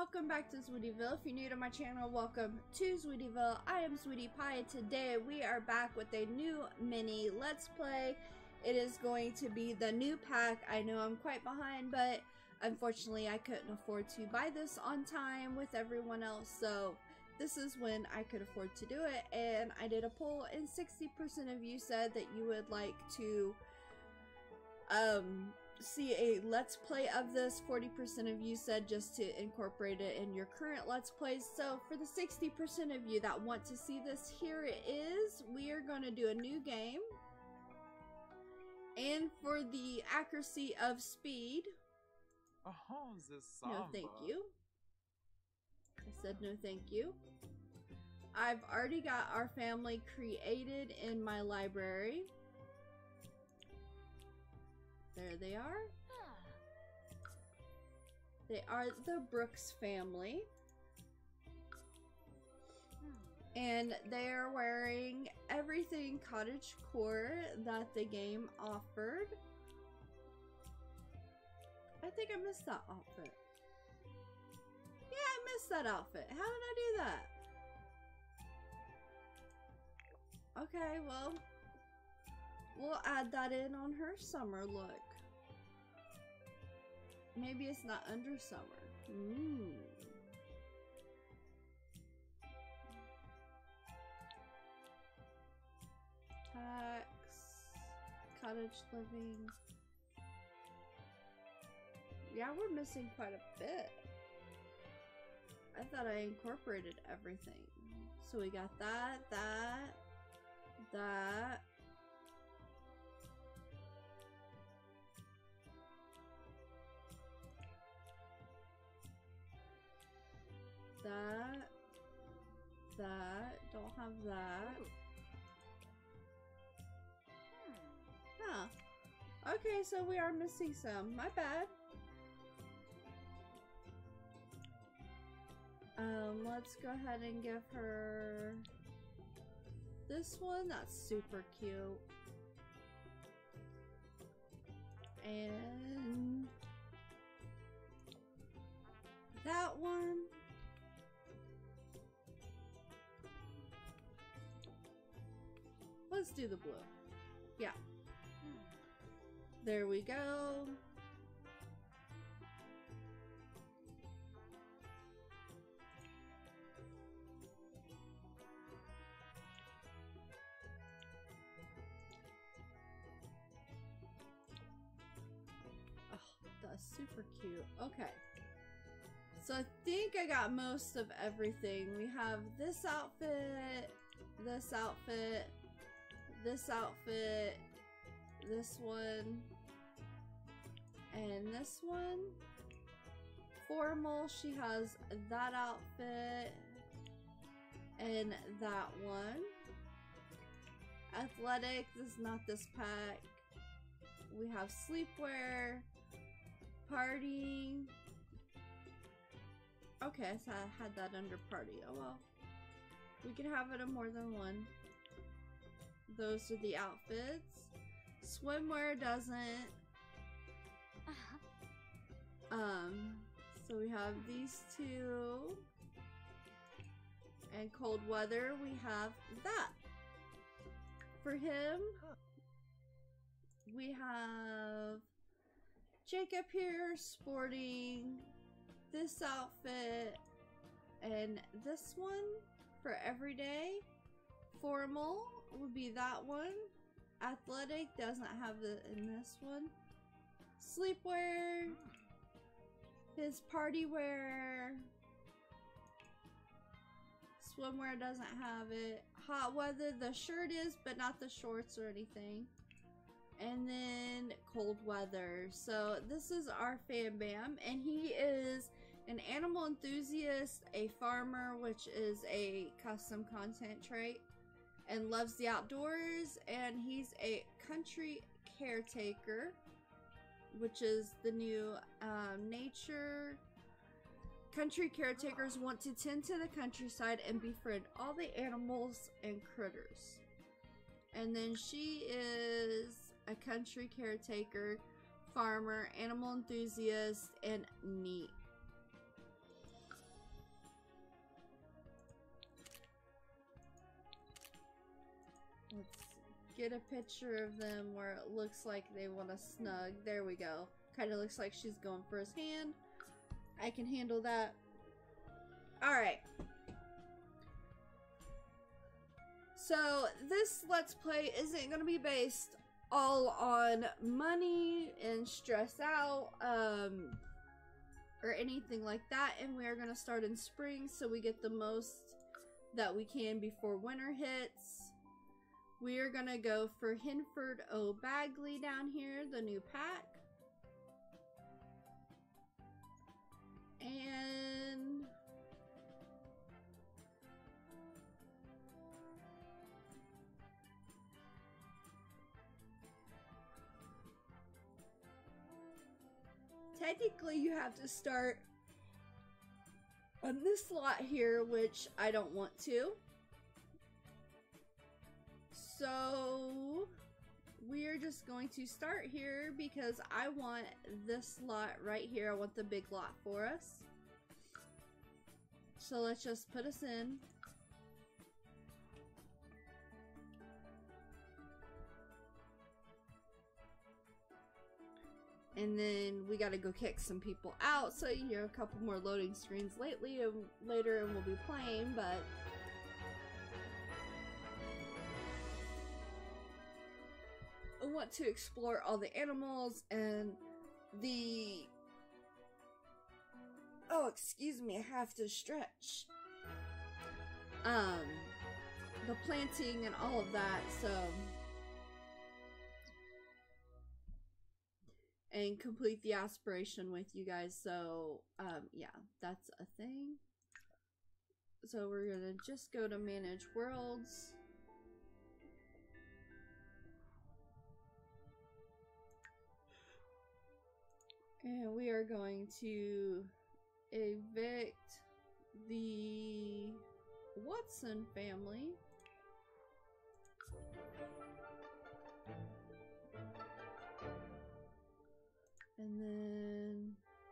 welcome back to Sweetieville. If you're new to my channel, welcome to Sweetieville. I am Sweetie Pie, and today we are back with a new mini Let's Play. It is going to be the new pack. I know I'm quite behind, but unfortunately I couldn't afford to buy this on time with everyone else, so this is when I could afford to do it. And I did a poll, and 60% of you said that you would like to see a let's play of this. 40% of you said just to incorporate it in your current let's plays. So for the 60% of you that want to see this, here it is. We are going to do a new game, and for the accuracy of speed, no thank you. I said no thank you. I've already got our family created in my library. There they are. They are the Brooks family. And they are wearing everything cottagecore that the game offered. I think I missed that outfit. Yeah, I missed that outfit. How did I do that? Okay, well, we'll add that in on her summer look. Maybe it's not under summer. Tax, cottage living. Yeah, we're missing quite a bit. I thought I incorporated everything. So we got that, that. That. Don't have that. Huh. Okay, so we are missing some. My bad. Let's go ahead and give her this one. That's super cute. And that one. Let's do the blue. Yeah. There we go. Oh, that's super cute. Okay. So I think I got most of everything. We have this outfit, this outfit, this outfit, this one, and this one. Formal, she has that outfit and that one. Athletic, this is not this pack. We have sleepwear, party. Okay, so I had that under party. Oh well. We can have it in more than one. Those are the outfits. Swimwear doesn't. So we have these two. And cold weather, we have that. For him, we have Jacob here sporting this outfit and this one for everyday. Formal would be that one. Athletic doesn't have it in this one. Sleepwear, his party wear. Swimwear doesn't have it. Hot weather, the shirt is, but not the shorts or anything. And then cold weather. So this is our Fam Bam, and he is an animal enthusiast, a farmer, which is a custom content trait, and loves the outdoors. And he's a country caretaker, which is the new nature. Country caretakers want to tend to the countryside and befriend all the animals and critters. And then she is a country caretaker, farmer, animal enthusiast, and neat. Let's get a picture of them where it looks like they want to snug. There we go. Kind of looks like she's going for his hand. I can handle that. Alright. So, this Let's Play isn't going to be based all on money and stress out, or anything like that. And we are going to start in spring so we get the most that we can before winter hits. We are going to go for Hinford O'Bagley down here, the new pack. And technically you have to start on this lot here, which I don't want to. So we are just going to start here because I want this lot right here. I want the big lot for us. So let's just put us in. And then we gotta go kick some people out. So you know, a couple more loading screens later and we'll be playing, but I want to explore all the animals and the... Oh, excuse me, I have to stretch. The planting and all of that, so... And complete the aspiration with you guys, so, yeah, that's a thing. So we're gonna just go to Manage Worlds. And we are going to evict the Watson family. And then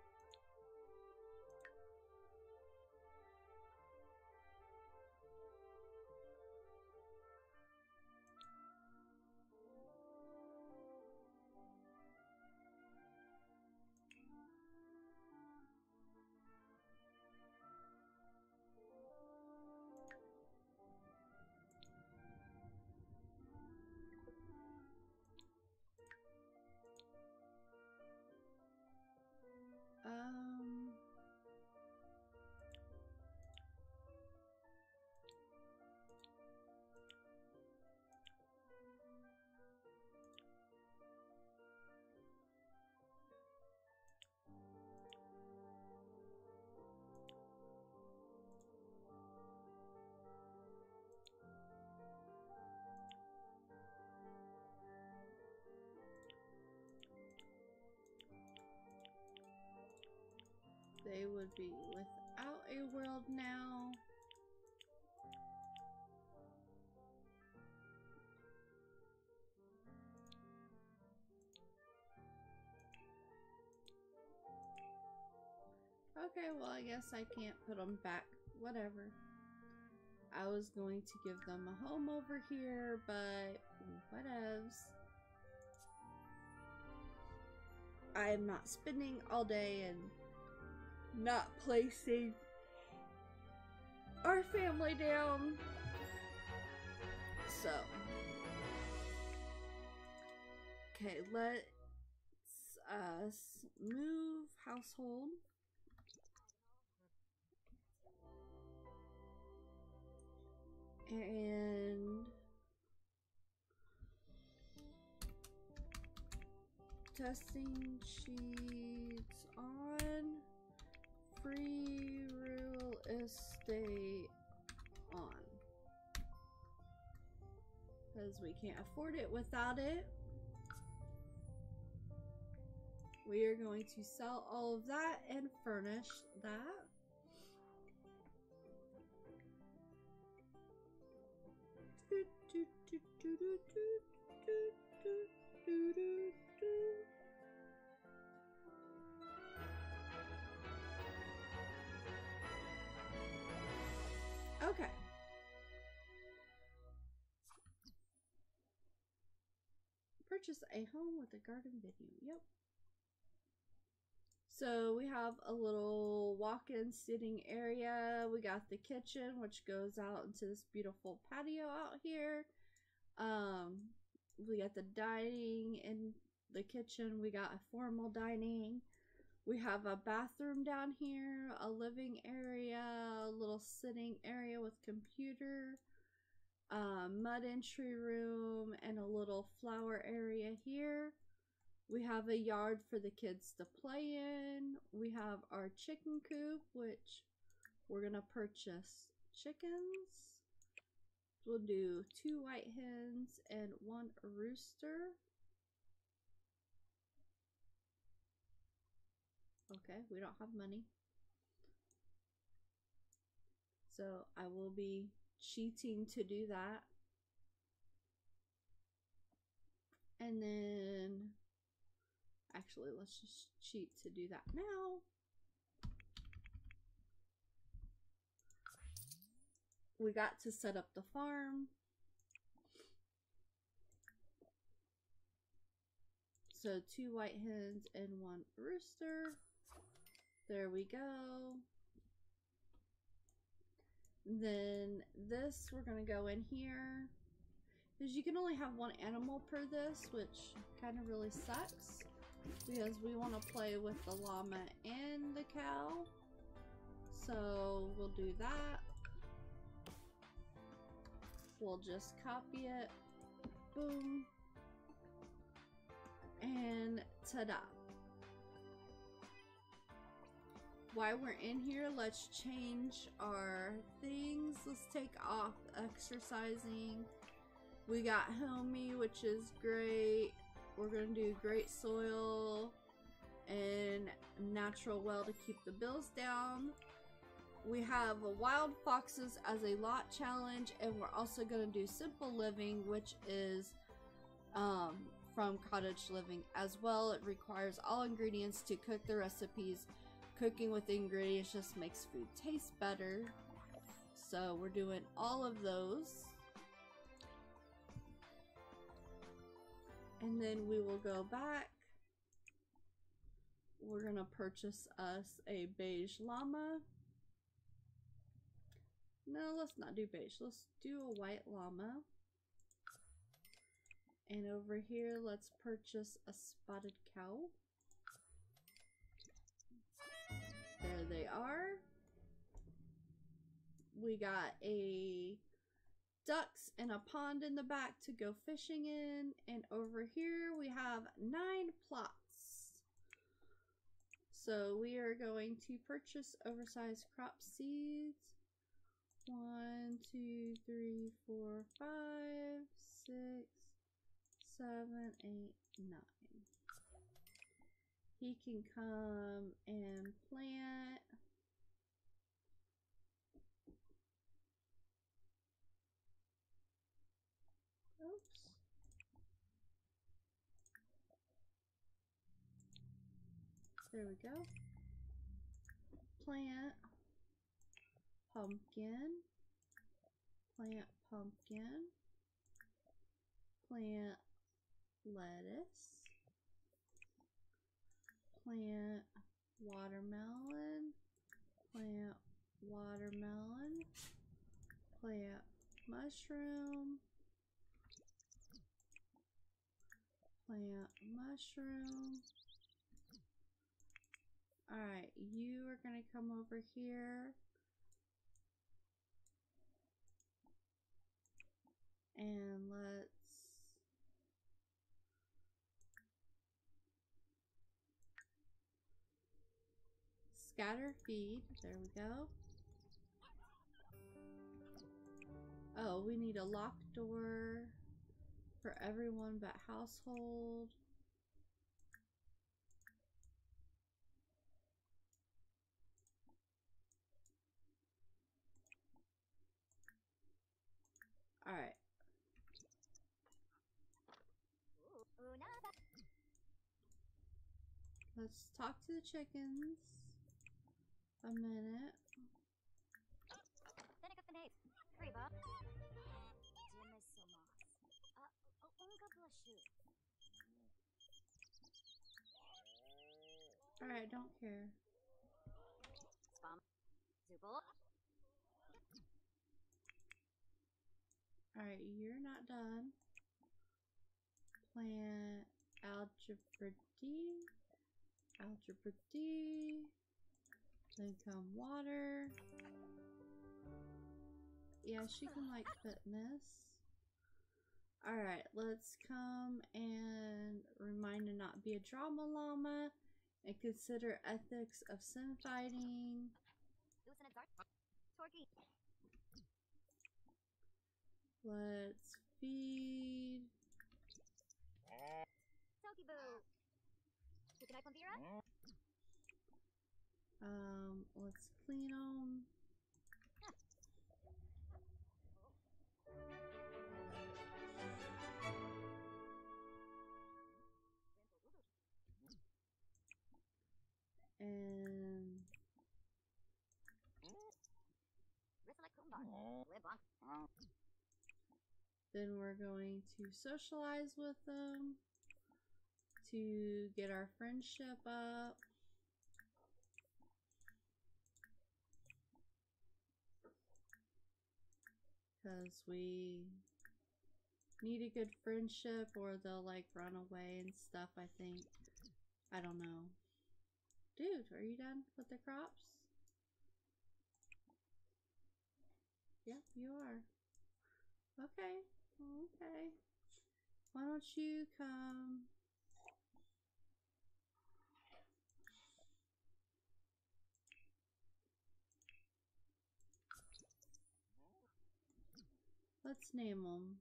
they would be without a world now. Okay, well, I guess I can't put them back. Whatever. I was going to give them a home over here, but whatevs. I am not spending all day and not placing our family down. So. Okay, let's move household. And testing sheets on, free real estate on, because we can't afford it without it. We are going to sell all of that and furnish that. Okay. purchase a home with a garden venue. Yep. So we have a little walk-in sitting area. We got the kitchen, which goes out into this beautiful patio out here. We got the dining in the kitchen. We got a formal dining. We have a bathroom down here, a living area, a little sitting area with computer, mud entry room, and a little flower area here. We have a yard for the kids to play in. We have our chicken coop, which we're gonna purchase chickens. We'll do 2 white hens and 1 rooster. Okay, we don't have money. So I will be cheating to do that. And then, actually, let's just cheat to do that now. We got to set up the farm. So 2 white hens and 1 rooster. There we go. Then this, we're gonna go in here. Because you can only have 1 animal per this, which kind of really sucks. Because we want to play with the llama and the cow. So we'll do that. We'll just copy it. Boom. And ta-da. While we're in here, let's change our things. Let's take off exercising. We got homey, which is great. We're gonna do great soil and natural well to keep the bills down. We have wild foxes as a lot challenge, and we're also gonna do simple living, which is from cottage living as well. It requires all ingredients to cook the recipes. Cooking with ingredients just makes food taste better. So we're doing all of those. And then we will go back. We're gonna purchase us a beige llama. No, let's not do beige. Let's do a white llama. And over here, let's purchase a spotted cow. There they are. We got a ducks and a pond in the back to go fishing in. And over here, we have 9 plots. So we are going to purchase oversized crop seeds. 1, 2, 3, 4, 5, 6, 7, 8, 9. He can come and plant. Oops. There we go. Plant pumpkin. Plant pumpkin. Plant lettuce. Plant watermelon. Plant watermelon. Plant mushroom. Plant mushroom. Alright, you are going to come over here. And let's scatter feed. There we go. Oh, we need a locked door for everyone but household. All right. Let's talk to the chickens. A minute. Alright, don't care. Alright, you're not done. Plant algebra D. Algebra D. Then come water. Yeah, she can like fitness. Alright, let's come and remind to not be a drama llama and consider ethics of sim fighting. Let's feed. Let's clean them. And then we're going to socialize with them to get our friendship up. Because we need a good friendship or they'll like run away and stuff, I think. I don't know. Dude, are you done with the crops? Yep, you are. Okay, okay. Why don't you come? Let's name them.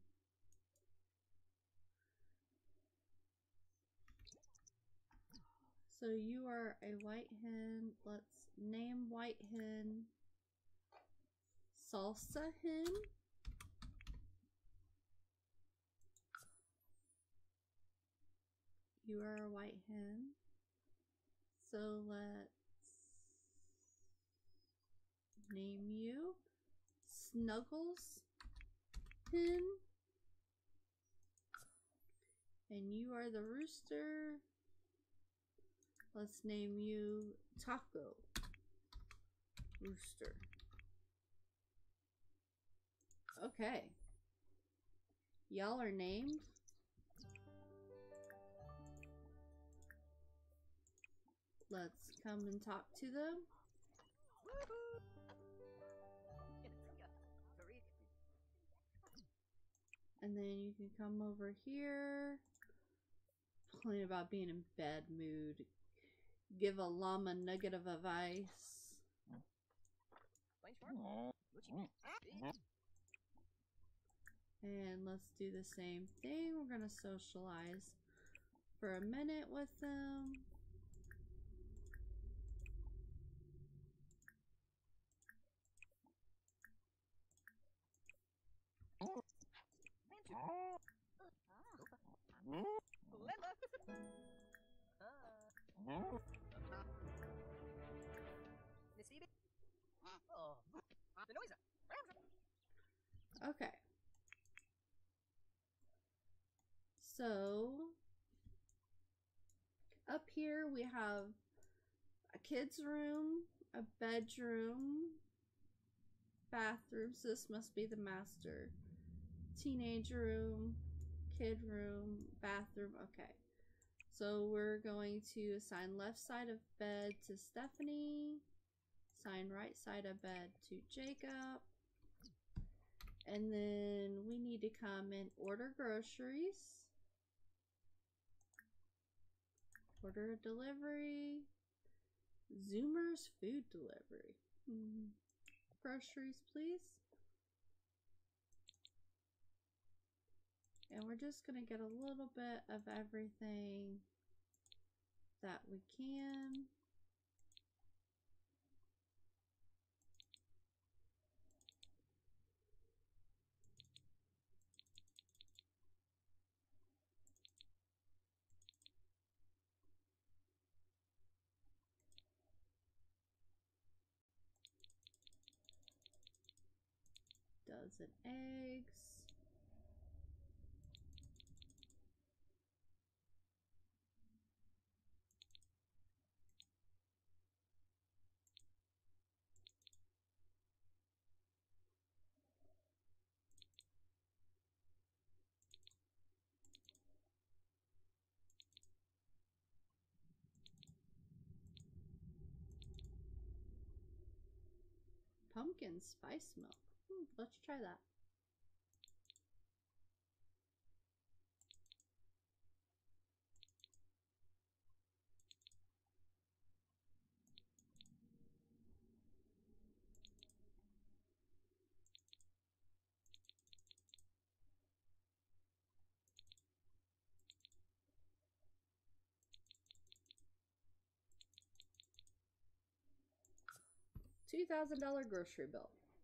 So you are a white hen. Let's name white hen Salsa hen. You are a white hen. So let's name you Snuggles hen. And you are the rooster. Let's name you Taco Rooster. Okay. Y'all are named. Let's come and talk to them. And then you can come over here. Complain about being in bad mood. Give a llama nugget of advice. And let's do the same thing. We're gonna socialize for a minute with them. Okay. So up here we have a kid's room, a bedroom, bathroom. So this must be the master. Teenage room, kid room, bathroom. Okay. So we're going to assign left side of bed to Stephanie. Assign right side of bed to Jacob. And then we need to come and order groceries. Order a delivery. Zoomer's food delivery. Groceries, please. And we're just going to get a little bit of everything that we can. Dozen eggs. Pumpkin spice milk. Let's try that. $2,000 grocery bill.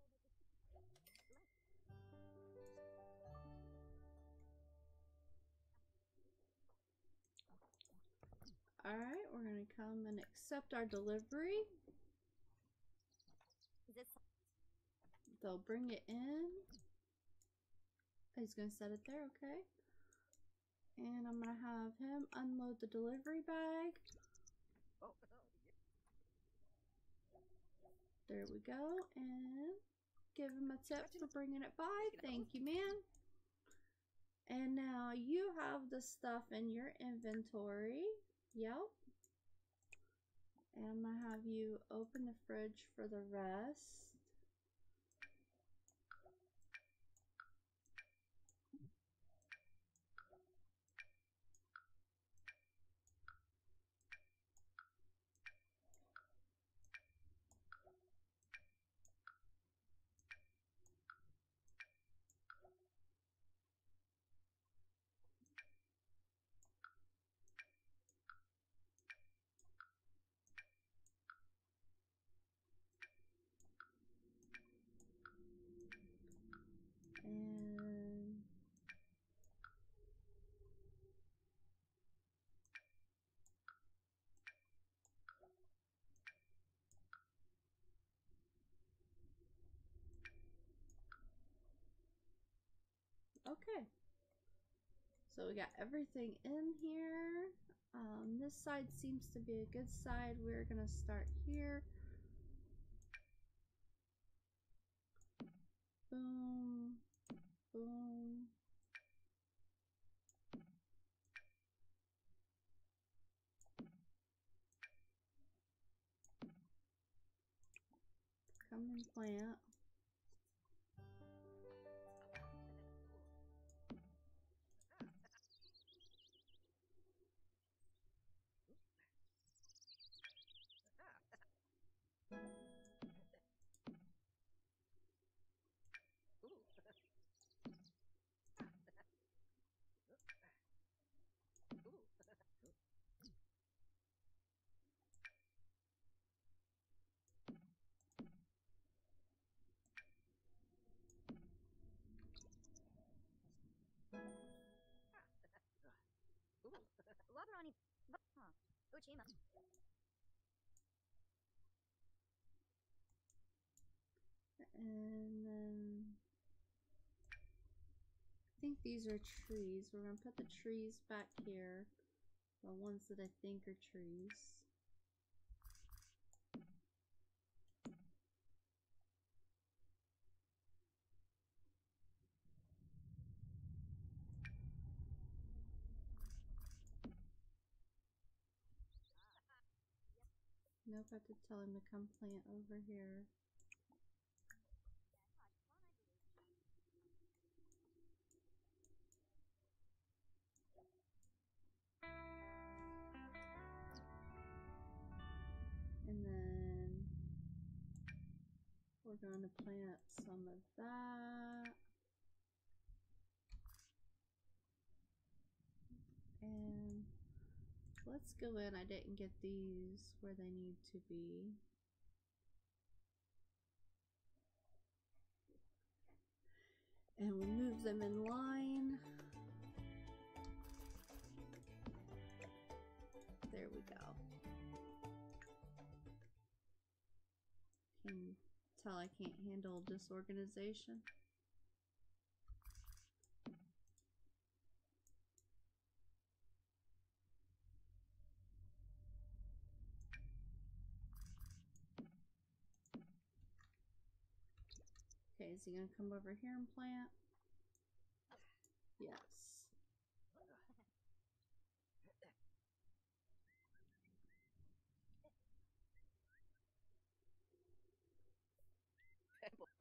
Alright, we're gonna come and accept our delivery. They'll bring it in. He's gonna set it there, okay. And I'm gonna have him unload the delivery bag. There we go, and give him a tip for bringing it by. Thank you, man. And now you have the stuff in your inventory. Yep. And I'm gonna have you open the fridge for the rest. And okay. So we got everything in here. This side seems to be a good side. We're gonna start here. Boom, boom. Come and plant. And then I think these are trees. We're gonna put the trees back here. The ones that I think are trees. Nope, I have to tell him to come plant over here. And then we're going to plant some of that. And let's go in. I didn't get these where they need to be. And we'll move them in line. There we go. Can you tell I can't handle disorganization? Okay, is he gonna come over here and plant? Yes.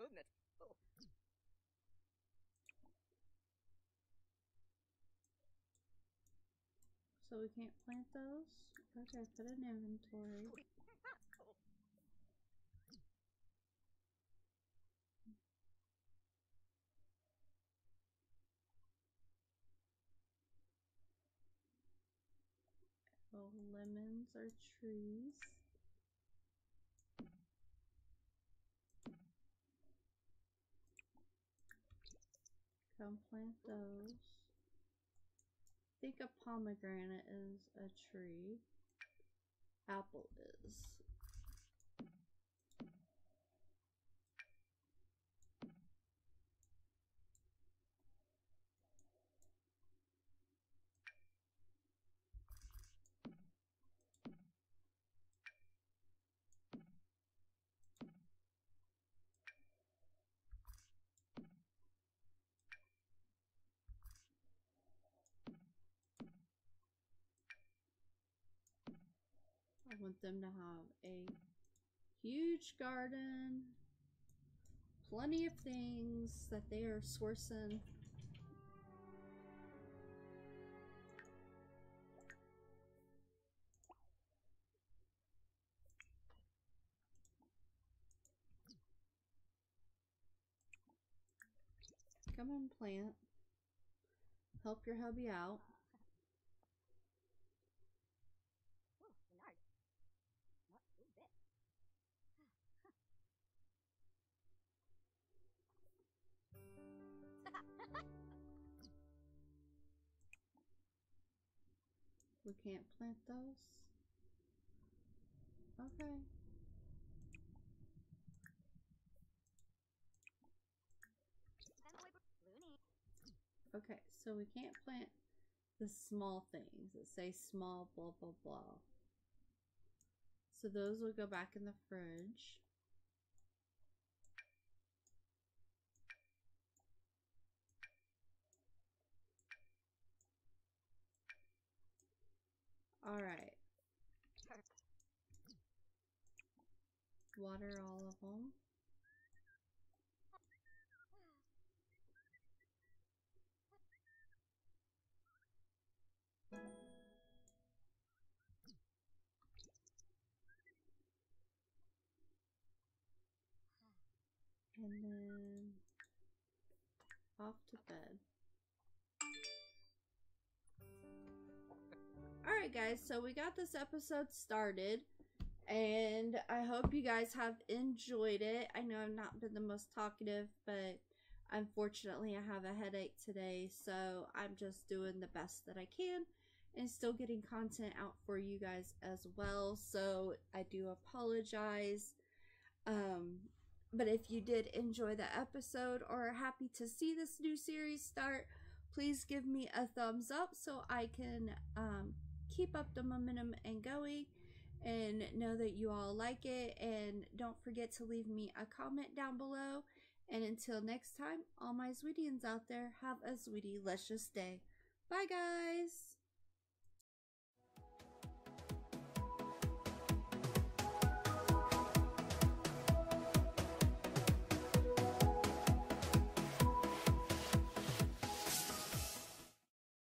So we can't plant those? Okay, put in inventory. Oh, lemons are trees. Come plant those. I think a pomegranate is a tree. Apple is. I want them to have a huge garden, plenty of things that they are sourcing. Come and plant. Help your hubby out. We can't plant those? Okay. Okay, so we can't plant the small things that say small blah blah blah. So those will go back in the fridge. Alright. Water all of them. And then off to bed. Alright guys, so we got this episode started and I hope you guys have enjoyed it. I know I've not been the most talkative, but unfortunately I have a headache today, so I'm just doing the best that I can and still getting content out for you guys as well, so I do apologize. But if you did enjoy the episode or are happy to see this new series start, please give me a thumbs up so I can keep up the momentum and going and know that you all like it. And don't forget to leave me a comment down below. And until next time, all my Zweetians out there, have a Zweety-licious day. Bye guys!